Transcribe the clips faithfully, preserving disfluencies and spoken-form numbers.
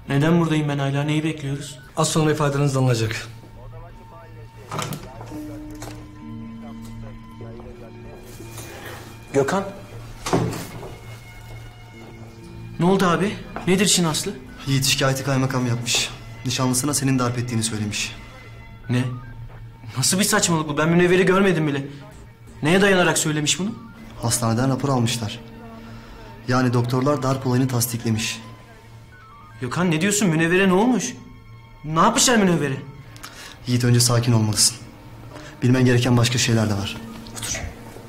Neden buradayım ben hala? Neyi bekliyoruz? Az sonra ifadeniz alınacak. Gökhan. Ne oldu abi? Nedir işin aslı? Yiğit şikayeti kaymakam yapmış. Nişanlısına senin darp ettiğini söylemiş. Ne? Nasıl bir saçmalık bu? Ben Münevver'i görmedim bile. Neye dayanarak söylemiş bunu? Hastaneden rapor almışlar. Yani doktorlar darp olayını tasdiklemiş. Gökhan ne diyorsun? Münevver'e ne olmuş? Ne yapmışlar Münevver'e? Yiğit önce sakin olmalısın. Bilmen gereken başka şeyler de var. Otur.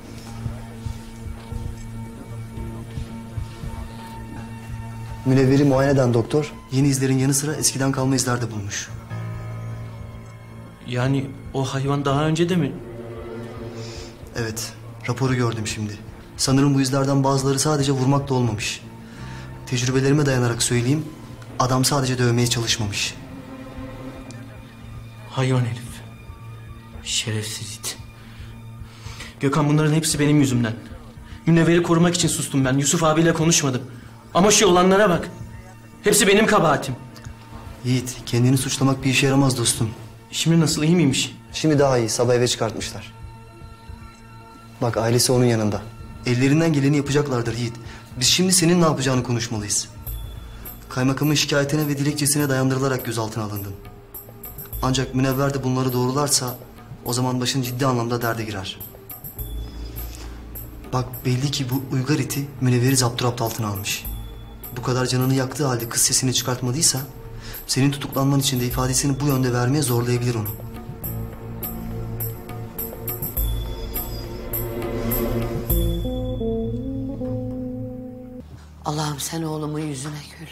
Münevver'i muayene eden doktor yeni izlerin yanı sıra eskiden kalma izler de bulmuş. Yani o hayvan daha önce de mi? Evet, raporu gördüm şimdi. Sanırım bu izlerden bazıları sadece vurmakla olmamış. Tecrübelerime dayanarak söyleyeyim, adam sadece dövmeye çalışmamış. Hayvan herif. Şerefsiz it. Gökhan bunların hepsi benim yüzümden. Münevver'i korumak için sustum ben. Yusuf abiyle konuşmadım. Ama şu olanlara bak. Hepsi benim kabahatim. Yiğit, kendini suçlamak bir işe yaramaz dostum. Şimdi nasıl, iyi miymiş? Şimdi daha iyi, sabah eve çıkartmışlar. Bak ailesi onun yanında. Ellerinden geleni yapacaklardır Yiğit. Biz şimdi senin ne yapacağını konuşmalıyız. Kaymakamın şikayetine ve dilekçesine dayandırılarak gözaltına alındın. Ancak Münevver de bunları doğrularsa o zaman başın ciddi anlamda derde girer. Bak belli ki bu uygar iti Münevver'i zapturapt altına almış. Bu kadar canını yaktığı halde kız sesini çıkartmadıysa senin tutuklanman için de ifadesini bu yönde vermeye zorlayabilir onu. Allah'ım sen oğlumun yüzüne gül.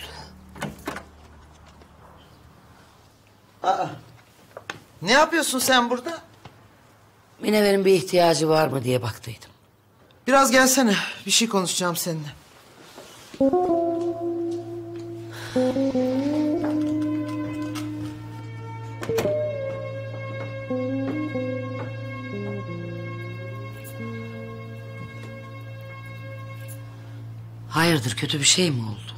Aa, ne yapıyorsun sen burada? Münevver'in bir ihtiyacı var mı diye baktıydım. Biraz gelsene. Bir şey konuşacağım seninle. Hayırdır, kötü bir şey mi oldu?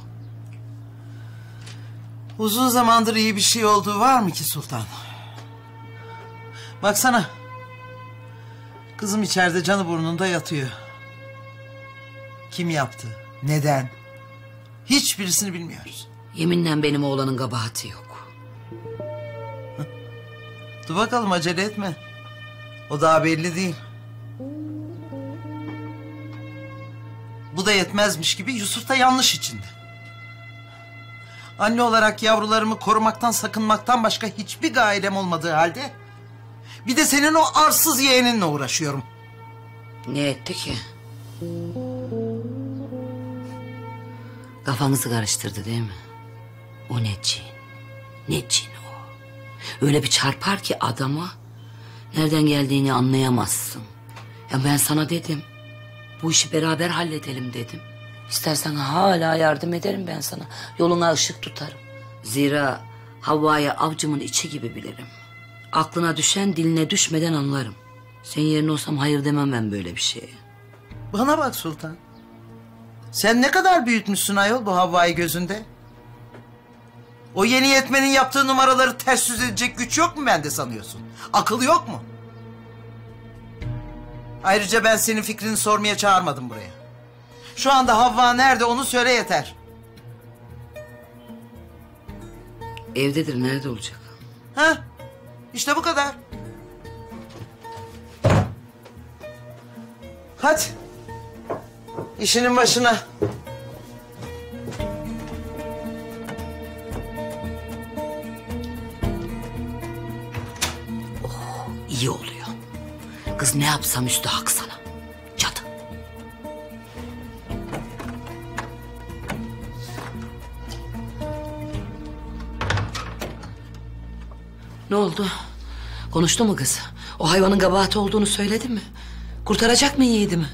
Uzun zamandır iyi bir şey olduğu var mı ki Sultan? Baksana. Kızım içeride canı burnunda yatıyor. Kim yaptı? Neden? Hiçbirisini bilmiyoruz. Yeminle benim oğlanın kabahati yok. Dur bakalım, acele etme. O daha belli değil. Bu da yetmezmiş gibi Yusuf da yanlış içinde. Anne olarak yavrularımı korumaktan, sakınmaktan başka hiçbir gailem olmadığı halde bir de senin o arsız yeğeninle uğraşıyorum. Ne etti ki? Kafanızı karıştırdı değil mi? O ne cin? Ne cin o? Öyle bir çarpar ki adama nereden geldiğini anlayamazsın. Ya ben sana dedim. Bu işi beraber halledelim dedim. İstersen hala yardım ederim ben sana. Yoluna ışık tutarım. Zira Havva'yı avcımın içi gibi bilirim. Aklına düşen diline düşmeden anlarım. Senin yerine olsam hayır demem ben böyle bir şeye. Bana bak Sultan. Sen ne kadar büyütmüşsün ayol bu Havva'yı gözünde? O yeni yetmenin yaptığı numaraları ters yüz edecek güç yok mu bende sanıyorsun? Akıl yok mu? Ayrıca ben senin fikrini sormaya çağırmadım buraya. Şu anda Havva nerede onu söyle yeter. Evdedir, nerede olacak? Ha? İşte bu kadar. Hadi. İşinin başına. Oh, iyi oluyor. Kız ne yapsam üstü hak sana. Cadı. Ne oldu? Konuştu mu kız? O hayvanın kabahati olduğunu söyledi mi? Kurtaracak mı yiğidimi?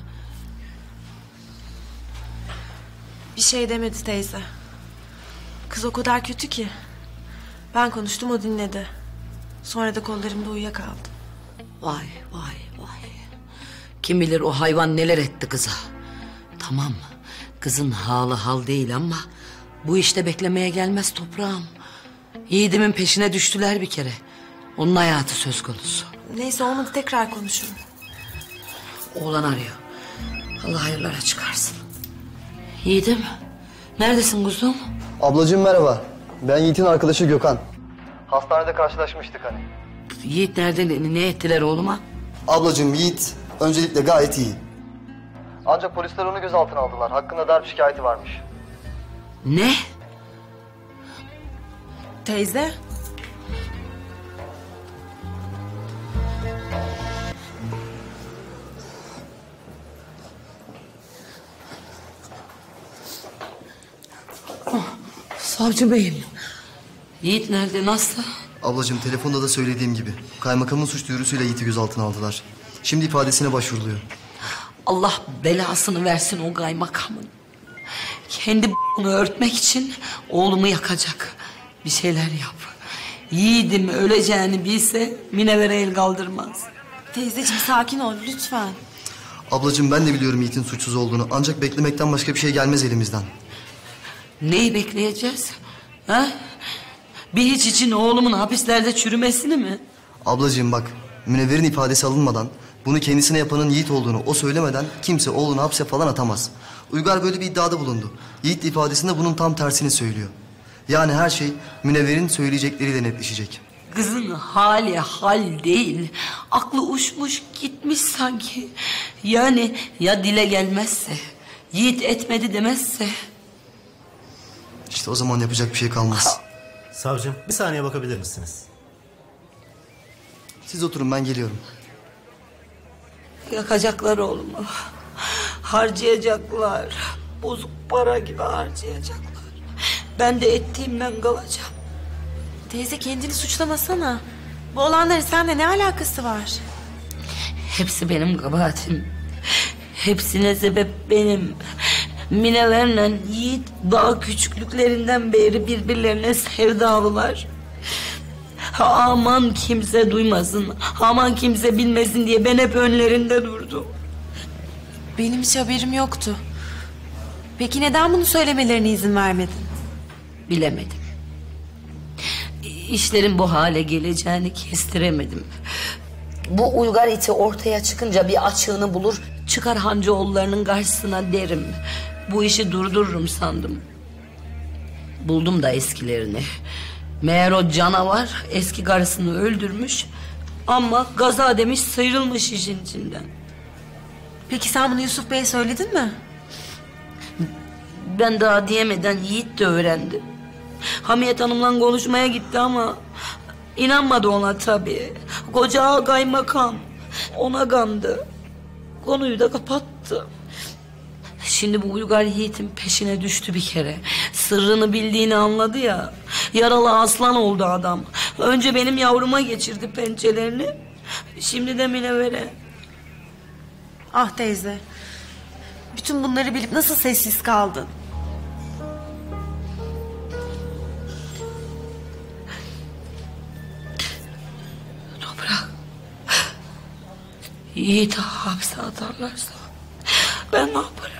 Bir şey demedi teyze. Kız o kadar kötü ki. Ben konuştum, o dinledi. Sonra da kollarımda uyuyakaldı. Vay vay vay. Kim bilir o hayvan neler etti kıza. Tamam, kızın halı hal değil ama Bu işte beklemeye gelmez toprağım. Yiğidimin peşine düştüler bir kere. Onun hayatı söz konusu. Neyse olmadı tekrar konuşurum. Oğlan arıyor. Allah hayırlara çıkarsın. Yiğidim, neredesin kuzum? Ablacığım merhaba. Ben Yiğit'in arkadaşı Gökhan. Hastanede karşılaşmıştık hani. Yiğit nerede, ne, ne ettiler oğluma? Ablacığım Yiğit öncelikle gayet iyi. Ancak polisler onu gözaltına aldılar. Hakkında darp şikayeti varmış. Ne? Teyze. Savcı beyim. Yiğit nerede, nasıl? Ablacığım telefonda da söylediğim gibi. Kaymakamın suç duyurusuyla Yiğit'i gözaltına aldılar. Şimdi ifadesine başvuruluyor. Allah belasını versin o kaymakamın. Kendi bunu örtmek için oğlumu yakacak. Bir şeyler yap. Yiğidim öleceğini bilse Minever'e el kaldırmaz. Teyzeciğim sakin ol lütfen. Ablacığım ben de biliyorum Yiğit'in suçsuz olduğunu. Ancak beklemekten başka bir şey gelmez elimizden. Neyi bekleyeceğiz? Ha? Bir hiç için oğlumun hapislerde çürümesini mi? Ablacığım bak, Münevver'in ifadesi alınmadan, bunu kendisine yapanın Yiğit olduğunu o söylemeden kimse oğlunu hapse falan atamaz. Uygar böyle bir iddiada bulundu. Yiğit ifadesinde bunun tam tersini söylüyor. Yani her şey Münevver'in söyleyecekleriyle netleşecek. Kızın hali hal değil. Aklı uçmuş gitmiş sanki. Yani ya dile gelmezse, Yiğit etmedi demezse. İşte o zaman yapacak bir şey kalmaz. Savcım bir saniye bakabilir misiniz? Siz oturun ben geliyorum. Yakacaklar oğlumu. Harcayacaklar. Bozuk para gibi harcayacaklar. Ben de ettiğimden kalacağım. Teyze kendini suçlamasana. Bu olanların seninle ne alakası var? Hepsi benim kabahatim. Hepsine sebep benim. Minever'le Yiğit daha küçüklüklerinden beri birbirlerine sevdalılar. Aman kimse duymasın, aman kimse bilmesin diye ben hep önlerinde durdum. Benim hiç haberim yoktu. Peki neden bunu söylemelerine izin vermedin? Bilemedim. İşlerin bu hale geleceğini kestiremedim. Bu Uygar iti ortaya çıkınca bir açığını bulur, çıkar Hancıoğullarının karşısına derim. Bu işi durdururum sandım. Buldum da eskilerini. Meğer o canavar eski karısını öldürmüş ama gaza demiş sıyrılmış işin içinden. Peki sen bunu Yusuf Bey'e söyledin mi? Ben daha diyemeden Yiğit de öğrendi. Hamiyet Hanım'la konuşmaya gitti ama inanmadı ona tabii. Koca kaymakam ona kandı. Konuyu da kapattı. Şimdi bu Uygar Yiğit'in peşine düştü bir kere. Sırrını bildiğini anladı ya. Yaralı aslan oldu adam. Önce benim yavruma geçirdi pençelerini. Şimdi de Minever'e. Ah teyze. Bütün bunları bilip nasıl sessiz kaldın? Toprak. Yiğit'i hapse atarlarsa ben ne yaparım?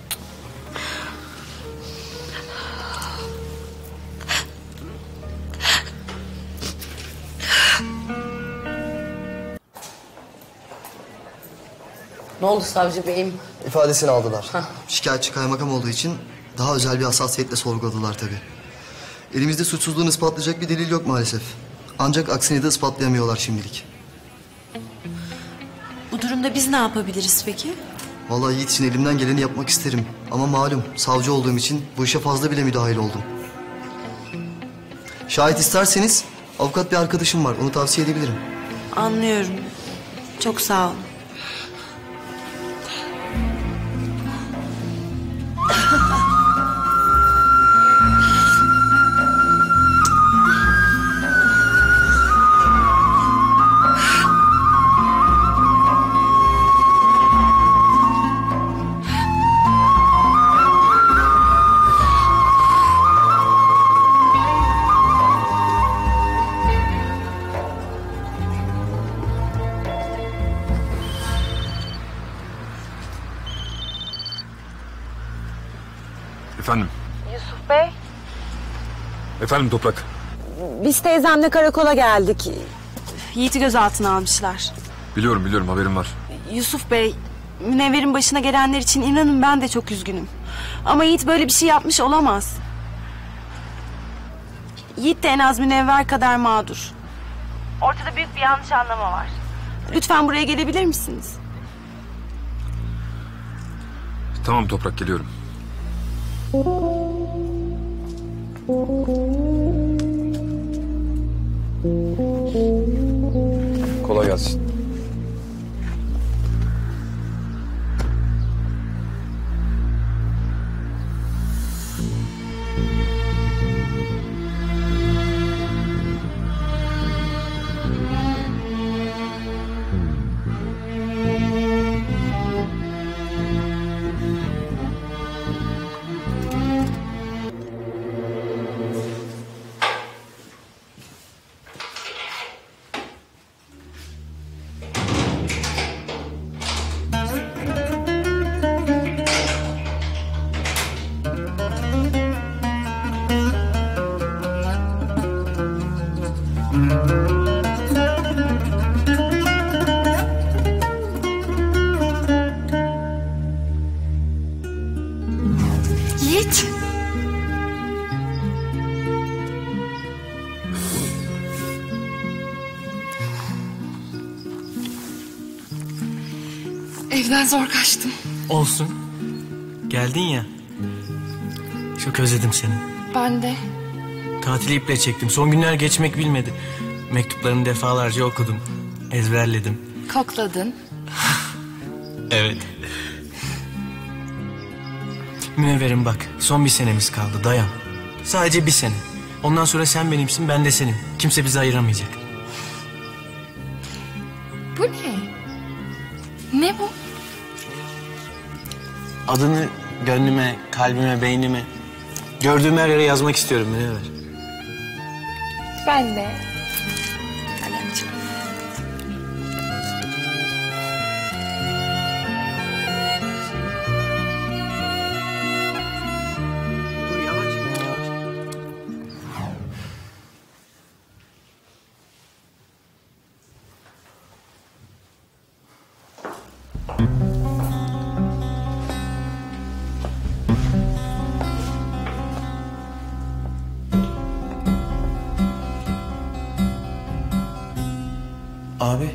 Ne oldu savcı beyim? İfadesini aldılar. Şikayetçi kaymakam olduğu için daha özel bir hassasiyetle sorguladılar tabii. Elimizde suçsuzluğunu ispatlayacak bir delil yok maalesef. Ancak aksini de ispatlayamıyorlar şimdilik. Bu durumda biz ne yapabiliriz peki? Vallahi Yiğit için elimden geleni yapmak isterim. Ama malum savcı olduğum için bu işe fazla bile müdahil oldum. Şahit isterseniz avukat bir arkadaşım var. Onu tavsiye edebilirim. Anlıyorum. Çok sağ ol. Efendim? Yusuf Bey. Efendim Toprak. Biz teyzemle karakola geldik. Yiğit'i gözaltına almışlar. Biliyorum biliyorum haberim var. Yusuf Bey, Münevver'in başına gelenler için inanın ben de çok üzgünüm. Ama Yiğit böyle bir şey yapmış olamaz. Yiğit de en az Münevver kadar mağdur. Ortada büyük bir yanlış anlama var. Lütfen buraya gelebilir misiniz? Tamam Toprak, geliyorum. Kolay gelsin. Yiğit! Evden zor kaçtım. Olsun. Geldin ya. Çok özledim seni. Ben de. Tatili iple çektim. Son günler geçmek bilmedi. Mektuplarını defalarca okudum. Ezberledim. Kokladın. Evet. Münevver'im bak, son bir senemiz kaldı, dayan. Sadece bir sene. Ondan sonra sen benimsin, ben de senin. Kimse bizi ayıramayacak. Bu ne? Ne bu? Adını gönlüme, kalbime, beynime, gördüğüm her yere yazmak istiyorum Münevver. Ben de. Kalemciğim. Dur yavaş, yavaş. Abi.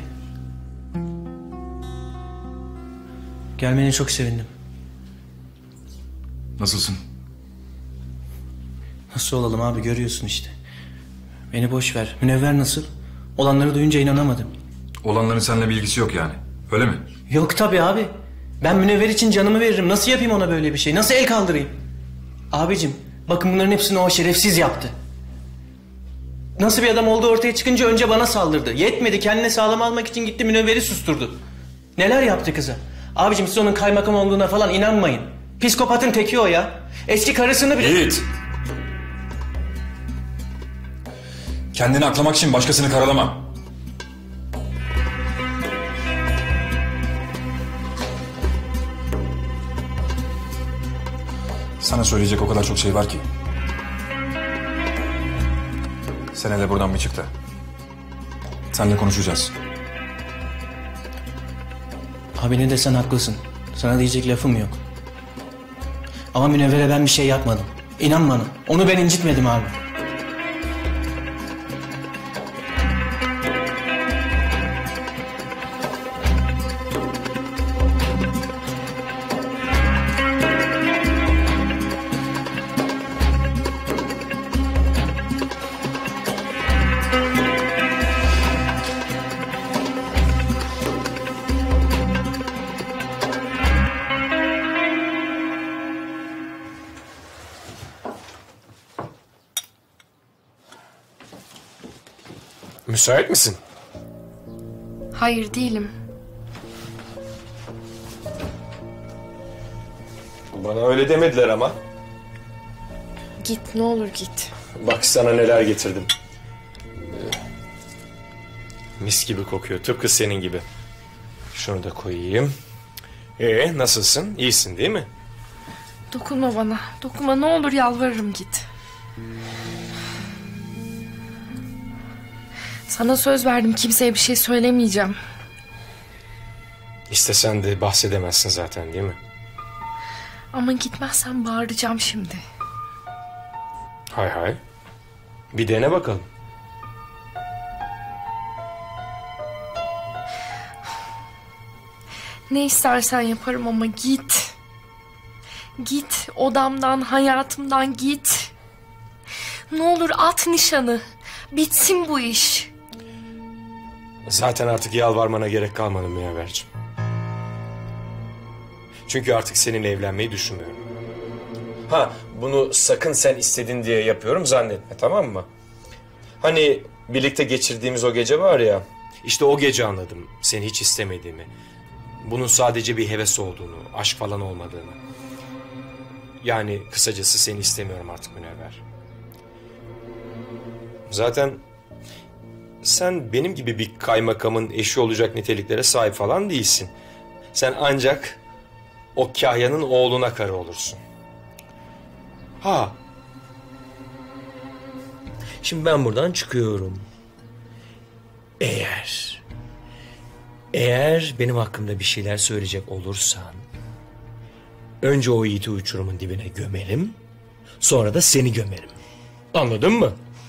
Gelmene çok sevindim. Nasılsın? Nasıl olalım abi, görüyorsun işte. Beni boş ver. Münevver nasıl? Olanları duyunca inanamadım. Olanların seninle bir ilgisi yok yani. Öyle mi? Yok tabii abi. Ben Münevver için canımı veririm. Nasıl yapayım ona böyle bir şey? Nasıl el kaldırayım? Abicim bakın bunların hepsini o şerefsiz yaptı. Nasıl bir adam olduğu ortaya çıkınca önce bana saldırdı. Yetmedi, kendine sağlam almak için gitti Münevver'i susturdu. Neler yaptı kıza? Abicim siz onun kaymakam olduğuna falan inanmayın. Psikopatın teki o ya. Eski karısını bile... Yiğit! Kendini aklamak için başkasını karalama. Sana söyleyecek o kadar çok şey var ki. Sen hele buradan bir çık da. Seninle konuşacağız. Abi ne desen haklısın. Sana diyecek lafım yok. Ama Münevver'e ben bir şey yapmadım. İnan bana. Onu ben incitmedim abi. Müsait misin? Hayır değilim. Bana öyle demediler ama. Git ne olur git. Bak sana neler getirdim. Mis gibi kokuyor, tıpkı senin gibi. Şunu da koyayım. Ee, nasılsın? İyisin değil mi? Dokunma bana. Dokunma ne olur yalvarırım git. Sana söz verdim, kimseye bir şey söylemeyeceğim. İstesen de bahsedemezsin zaten, değil mi? Ama gitmezsen bağıracağım şimdi. Hay hay. Bir dene bakalım. Ne istersen yaparım ama git. Git odamdan, hayatımdan git. Ne olur at nişanı. Bitsin bu iş. Zaten artık yalvarmana gerek kalmadı Münevverciğim. Çünkü artık seninle evlenmeyi düşünmüyorum. Ha, bunu sakın sen istedin diye yapıyorum zannetme, tamam mı? Hani birlikte geçirdiğimiz o gece var ya, işte o gece anladım seni hiç istemediğimi. Bunun sadece bir heves olduğunu, aşk falan olmadığını. Yani kısacası seni istemiyorum artık Münevver. Zaten sen benim gibi bir kaymakamın eşi olacak niteliklere sahip falan değilsin. Sen ancak o Kahya'nın oğluna karı olursun. Ha. Şimdi ben buradan çıkıyorum. Eğer... Eğer benim hakkımda bir şeyler söyleyecek olursan... Önce o Yiğit'i uçurumun dibine gömerim... Sonra da seni gömerim. Anladın mı?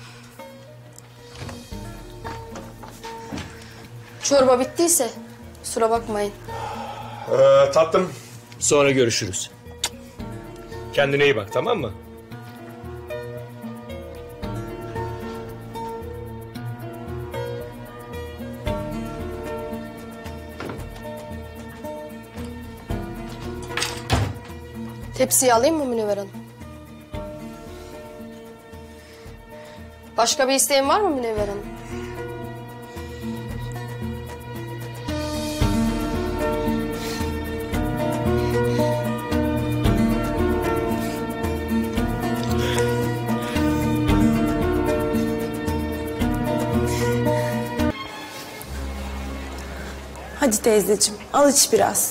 Çorba bittiyse kusura bakmayın. Ee, tatlım. Sonra görüşürüz. Kendine iyi bak, tamam mı? Tepsiyi alayım mı Münevver Hanım? Başka bir isteğin var mı Münevver Hanım? Hadi teyzeciğim, al iç biraz.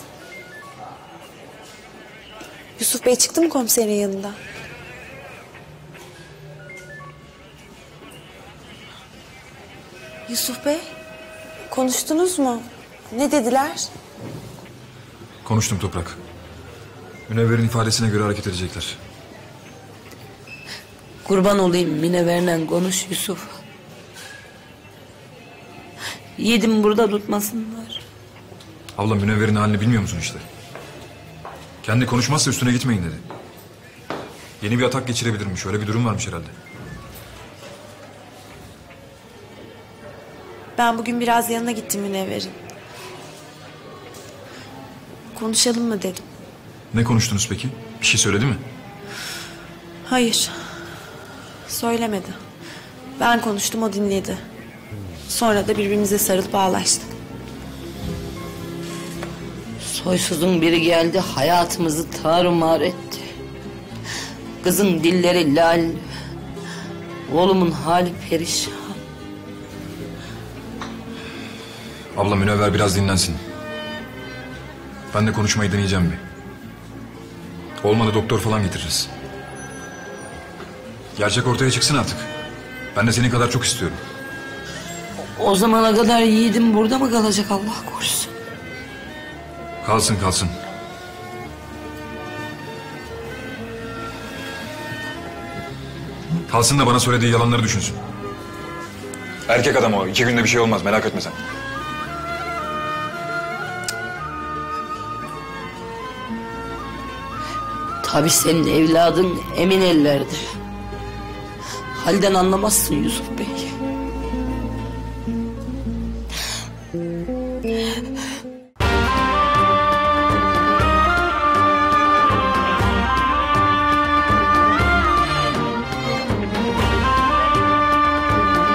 Yusuf Bey çıktı mı komiserin yanında? Yusuf Bey, konuştunuz mu? Ne dediler? Konuştum Toprak. Münevver'in ifadesine göre hareket edecekler. Kurban olayım Münevver'le konuş Yusuf. Yiğidim burada tutmasınlar. Abla Münevver'in halini bilmiyor musun işte? Kendi konuşmazsa üstüne gitmeyin dedi. Yeni bir atak geçirebilirmiş. Öyle bir durum varmış herhalde. Ben bugün biraz yanına gittim Münevver'in. Konuşalım mı dedim. Ne konuştunuz peki? Bir şey söyledi mi? Hayır. Söylemedi. Ben konuştum, o dinledi. Sonra da birbirimize sarılıp ağlaştık. Soysuzun biri geldi, hayatımızı tarumar etti. Kızın dilleri lal, oğlumun hali perişan. Abla Münevver biraz dinlensin. Ben de konuşmayı deneyeceğim bir. Olmadı doktor falan getiririz. Gerçek ortaya çıksın artık. Ben de senin kadar çok istiyorum. O zamana kadar yiğidim burada mı kalacak Allah korusun? Kalsın kalsın. Kalsın da bana söylediği yalanları düşünsün. Erkek adam o. İki günde bir şey olmaz. Merak etme sen. Tabii senin evladın emin ellerde. Halden anlamazsın Yusuf Bey.